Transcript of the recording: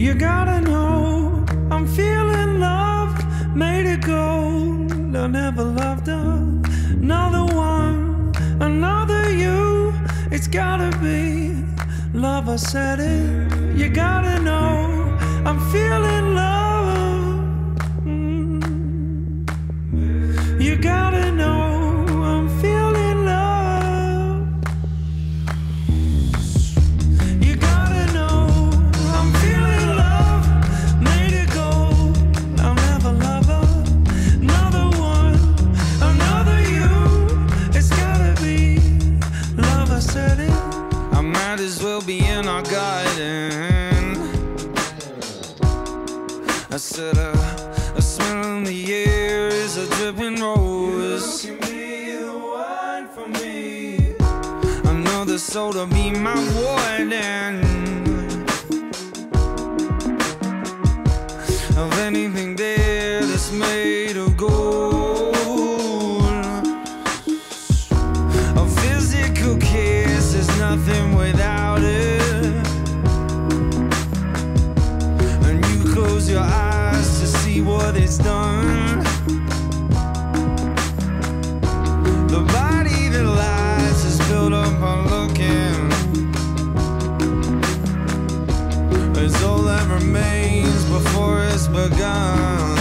You gotta know I'm feeling loved, made it gold. I never loved another one, another you. It's gotta be love, I said it. You gotta know I'm feeling love. You gotta know I'm feeling love. You gotta know I'm feeling love, made it gold. I'll never love another one, another you. It's gotta be love, I said it. I might as well be in our garden. I said a smell in the air is a dripping rose. You can be the one for me. Another soul to be my warden. Of anything there that's made of gold. A physical kiss is nothing without it. And you close your eyes to see what it's done. The body that lies is built up on looking. It's all that remains before it's begun.